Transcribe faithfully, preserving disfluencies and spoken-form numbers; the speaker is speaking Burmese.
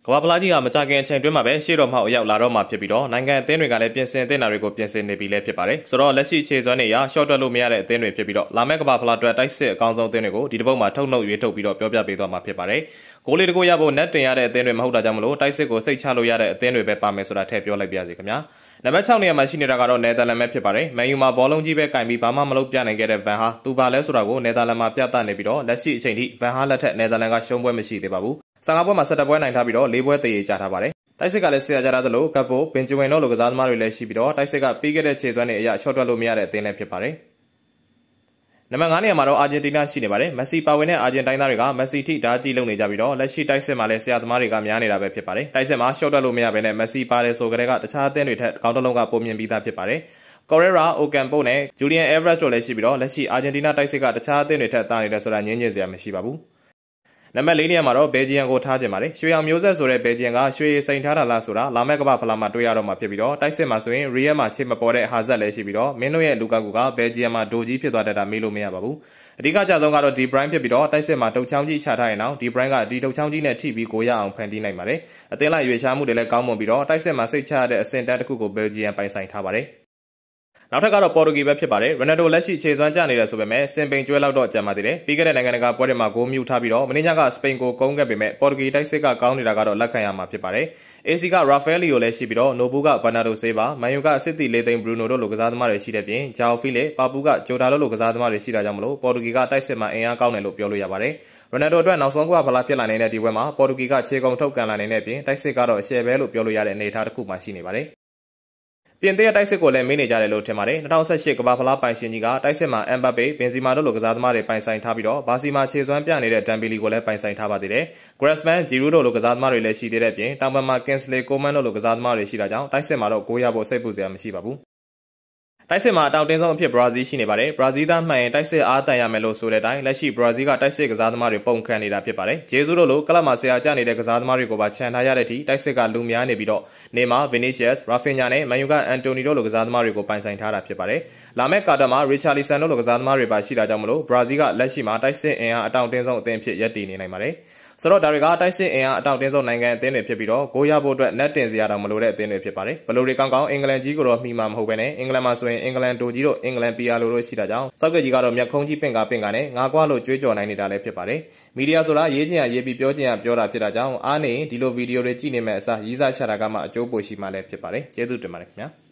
ကဘာပလာကြီးကမကြခင်အချိန်တွင်းမှာပဲရှေ့တော်မှောက်ရောက်လာတော့မှဖြစ်ပြီးတော့နိုင်ငံအသင်းတွေကလည်းပြင်ဆင်သင့်တာတွေကိုပြင်ဆင်နေပြီလည်းဖြစ်ပါတယ်ဆိုတော့လက်ရှိခြေစွမ်းတွေအရရှော့တွက်လို့မရတဲ့အသင်းတွေဖြစ်ပြီးတော့လာမယ့်ကဘာပလာအတွက်တိုက်စစ်အကောင်းဆုံးအသင်းတွေကိုဒီတစ်ပုတ်မှာထုတ်နှုတ်ရွေးထုတ်ပြီးတော့ပြောပြပေးသွားမှာဖြစ်ပါတယ်ကိုလေးတကူရဖို့နက်တင်ရတဲ့အသင်းတွေမဟုတ်တာကြောင့်မလို့တိုက်စစ်ကိုစိတ်ချလို့ရတဲ့အသင်းတွေပဲပါမယ်ဆိုတာထည့်ပြောလိုက်ပါရစေခင်ဗျာနံပါတ်၆နေရာမှာရှိနေတာကတော့နယ်သာလန်ပဲဖြစ်ပါတယ်မန်ယူမှာဘောလုံးကြီးပဲကင်ပြီးဘာမှမလုပ်ပြနိုင်ခဲ့တဲ့ဗန်ဟာသူပါလဲဆိုတာကိုနယ်သာလန်မှာပြသနေပြီးတော့လက်ရှိအချိန်ထိဗန်ဟာလက်ထက်နယ်သာလန်ကရှုံးပွဲမရှိသေးပါဘူးဆန်ငါပွဲမှာ၁၁ပွဲနိုင်ထားပြီးတော့၄ပွဲတည်ရကြထားပါတယ်တိုက်စစ်ကလည်းဆရာကြတာသလိုကပ်ပိုဘင်ဂျဝင်တို့လိုကစားသမားတွေလည်းရှိပြီးတော့တိုက်စစ်ကပြီးခဲ့တဲ့ခြေစွမ်းတွေအရရှော့တွက်လို့မရတဲ့အသင်းလည်းဖြစ်ပါတယ်နံပါတ်၅နေရာမှာတော့အာဂျင်တီးနားရှိနေပါတယ်မက်ဆီပါဝင်တဲ့အာဂျင်တိုင်းသားတွေကမက်ဆီထိဓာတ်ကြီးလုပ်နေကြပြီးတော့လက်ရှိတိုက်စစ်မှာလည်းဆရာသမားတွေကများနေတာပဲဖြစ်ပါတယ်တိုက်စစ်မှာရှော့တွက်လို့မရဘဲနဲ့မက်ဆီပါတယ်ဆိုကြတဲ့ကတခြားအသင်းတွေထက်ကောင်းတလုံးကပုံမြင်ပြီးသားဖြစ်ပါတယ်ကော်ရဲရာအိုကန်ပိုနဲ့ဂျူလီယန်အဲဗရက်တို့လည်းရှိပြီးတော့လက်ရှိအာဂျင်တီးနားတိုက်စစ်ကတခြားအသင်းတွေထက်တာနေတယ်ဆိုတာညင်းညင်းစရာမရှိပါဘူးနံပါတ်၄နေရာမှာတော့ဘယ်ဂျီယန်ကိုထားခြင်းပါတယ်ရွှေရောင်မျိုးဆက်ဆိုတဲ့ဘယ်ဂျီယန်ကရွှေစိန်ထားတာလားဆိုတာလာမယ့်ကမ္ဘာဖလားမှာတွေ့ရတော့မှာဖြစ်ပြီးတော့တိုက်စစ်မှာဆိုရင်ရီယယ်မှာချိန်မပေါ်တဲ့ဟာဇက်လည်းရှိပြီးတော့မင်းတို့ရဲ့လူကာကူကဘယ်ဂျီယန်မှာဒိုကြီးဖြစ်သွားတတ်တာမေးလို့မရပါဘူးအဓိကကြဆုံးကတော့ဒီဘရိုင်းဖြစ်ပြီးတော့တိုက်စစ်မှာတုတ်ချောင်းကြီးချထားရင်တော့ဒီဘရိုင်းကဒီတုတ်ချောင်းကြီးနဲ့ထိပြီးကိုရအောင်ဖန်တီးနိုင်ပါတယ်အသင်းလိုက်ရွေးရှားမှုတွေလည်းကောင်းမွန်ပြီးတော့တိုက်စစ်မှာစိတ်ချရတဲ့အဆင့်တန်းတစ်ခုကိုဘယ်ဂျီယန်ပိုင်ဆိုင်ထားပါတယ်နောက်ထပ်ကတော့ပေါ်တူဂီပဲဖြစ်ပါတယ်ရိုနယ်ဒိုလက်ရှိခြေစွမ်းကျနေတယ်ဆိုပေမဲ့စင်ပိန်ကျွဲလောက်တော့ကြံပါသေးတယ်ပြီးခဲ့တဲ့နိုင်ငံတကာပွဲတွေမှာဂိုးမြူထားပြီးတော့မင်းညကစပိန်ကိုကုန်းခဲ့ပေမဲ့ပေါ်တူဂီတိုက်စစ်ကကောင်းနေတာကတော့လက်ခံရမှာဖြစ်ပါတယ်အေစီကရာဖဲလီယိုလည်းရှိပြီးတော့နိုဘူးကဘာနာဒိုဆေးပါမန်ယူကစစ်တီလေးသိန်းဘရူနိုတို့လိုကစားသမားတွေရှိတဲ့ပြင်ဂျာအိုဖီလေပါပူကဂျိုတာလိုလိုကစားသမားတွေရှိတာကြောင့်မလို့ပေါ်တူဂီကတိုက်စစ်မှာအင်အားကောင်းတယ်လို့ပြောလို့ရပါတယ်ရိုနယ်ဒိုအတွက်နောက်ဆုံးကဖလားဖြစ်လာနေတဲ့ဒီပွဲမှာပေါ်တူဂီကခြေကုံထုတ်ကန်လာနေတဲ့ပြင်တိုက်စစ်ကတော့အရှယ်ပဲလို့ပြောလို့ရတဲ့အနေအထားတစ်ခုမှရှိနေပါတယ်ပြင်သစ်တိုက်စစ်ကိုလည်းမင်းနေကြတယ်လို့ထင်ပါတယ်၂၀၁၈ကမ္ဘာဖလားပိုင်ရှင်ကြီးကတိုက်စစ်မှာအမ်ဘပ်ပေဘင်ဇီမာတို့လိုကစားသမားတွေပိုင်ဆိုင်ထားပြီးတော့ဘာစီမာခြေစွမ်းပြနေတဲ့ဒမ်ဘီလီကိုလည်းပိုင်ဆိုင်ထားပါသေးတယ်ဂရက်စမန်ဂျီရူးတို့လိုကစားသမားတွေလည်းရှိသေးတဲ့ပြင်တောင်ပံမှာကင်စလေကိုမန်တို့လိုကစားသမားတွေရှိတာကြောင့်တိုက်စစ်မှာတော့ဂိုးရဖို့စိတ်ပူစရာမရှိပါဘူးတိုက်စစ်မှာအတောင်တင်းဆုံးအဖြစ်ဘရာဇီးရှိနေပါတယ်ဘရာဇီးသားမှန်ရင်တိုက်စစ်အားတန်ရမယ်လို့ဆိုတဲ့အတိုင်းလက်ရှိဘရာဇီးကတိုက်စစ်ကစားသမားတွေပုံခန့်နေတာဖြစ်ပါတယ်ဂျေဇူးတို့လိုကလပ်မှာဆရာကျနေတဲ့ကစားသမားတွေကိုပါခြံထားရတဲ့အထိတိုက်စစ်ကလူများနေပြီးတော့နေမာဗီနီရှက်စ်ရာဖင်ညာနဲ့မန်ယူကအန်တိုနီတို့လိုကစားသမားတွေကိုပိုင်ဆိုင်ထားတာဖြစ်ပါတယ်လာမယ့်ကာတာမှာရီချာလီဆန်တို့လိုကစားသမားတွေပါရှိတာကြောင့်မလို့ဘရာဇီးကလက်ရှိမှာတိုက်စစ်အင်အားအတောင်တင်းဆုံးအသင်းဖြစ်ရပ်တည်နေနိုင်ပါတယ်ဆိုတော့ဒါတွေကတိုက်စစ်အင်အားအတောင်တင်းဆုံးနိုင်ငံအသင်းတွေဖြစ်ပြီးတော့ဂိုးရဖို့အတွက်နက်တင်စရာတောင်မလိုတဲ့အသင်းတွေဖြစ်ပါတယ်ဘလို့တွေကောင်းကောင်းအင်္ဂလန်ကြီးကိုတော့မှီမှာမဟုတ်ဘဲနဲ့အင်္ဂလန်မှာဆိုရင်အင်္ဂလန်တိုကြီးတို့အင်္ဂလန်ပီအာလိုတို့ရှိတာကြောင့်စောက်ကကြီးကတော့မျက်ခုံးကြီးပင့်ကာပင့်ကာနဲ့ငါးကွာလို့ကြွေးကြော်နိုင်နေတာလည်းဖြစ်ပါတယ်မီဒီယာဆိုတာရေးချင်ရရေးပြီးပြောချင်ရပြောတာဖြစ်တာကြောင့်အားနေဒီလိုဗီဒီယိုတွေကြည့်နေမဲ့အစားရေးစားရှာတာကမှအကျိုးပိုရှိမှလည်းဖြစ်ပါတယ်ကျေးဇူးတင်ပါတယ်ခင်ဗျာ